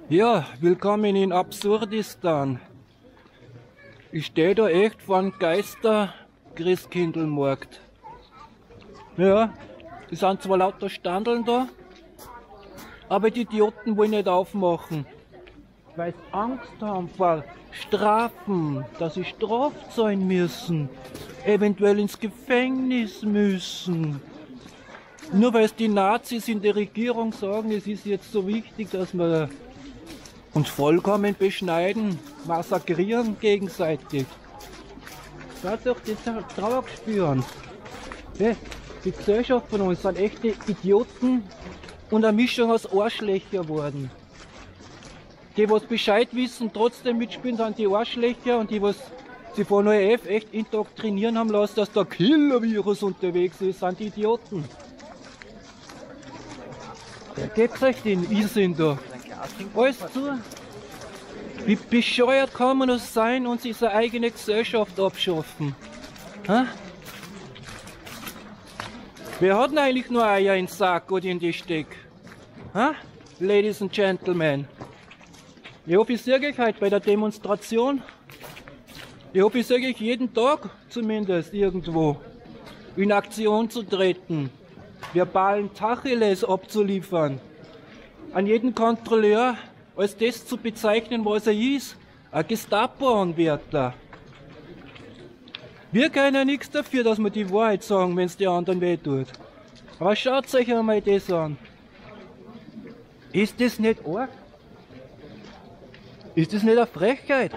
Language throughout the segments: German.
Ja, willkommen in Absurdistan. Ich stehe da echt vor einem Geister-Christkindlmarkt. Ja, es sind zwar lauter Standeln da, aber die Idioten wollen nicht aufmachen, weil sie Angst haben vor Strafen, dass sie Straf zahlen müssen, eventuell ins Gefängnis müssen. Nur weil es die Nazis in der Regierung sagen, es ist jetzt so wichtig, dass wir uns vollkommen beschneiden, massakrieren gegenseitig. Schaut doch das Trauer spüren. Hey, die Gesellschaft von uns sind echte Idioten und eine Mischung aus Arschlöcher geworden. Die, was Bescheid wissen, trotzdem mitspielen, sind die Arschlöcher, und die, was sie von ORF echt indoktrinieren haben lassen, dass der Killer-Virus unterwegs ist, sind die Idioten. Wer gebt euch den Irrsinn da? Alles zu. Wie bescheuert kann man das sein und sich seine eigene Gesellschaft abschaffen? Hä? Wer hat denn eigentlich nur Eier in den Sack oder in die Steck? Hä? Ladies and Gentlemen. Ich hoffe, ich sehe euch heute bei der Demonstration. Ich hoffe, ich sehe euch jeden Tag zumindest irgendwo in Aktion zu treten, verbalen Tacheles abzuliefern, an jeden Kontrolleur als das zu bezeichnen, was er ist, ein Gestapo-Anwärter. Wir können ja nichts dafür, dass wir die Wahrheit sagen, wenn es die anderen wehtut. Aber schaut euch einmal das an. Ist das nicht arg? Ist das nicht eine Frechheit?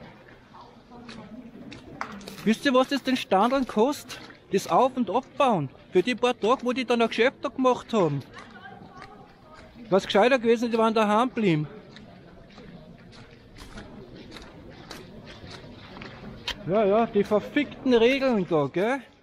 Wisst ihr, was das den Standeln kostet? Das Auf- und Abbauen. Für die paar Tage, wo die dann ein Geschäft da gemacht haben. Was gescheiter gewesen, die waren daheim geblieben. Ja, die verfickten Regeln da, gell?